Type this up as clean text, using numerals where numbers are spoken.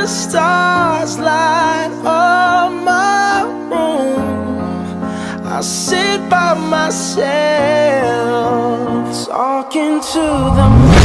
the stars light up my room, I sit by myself, talking to the moon.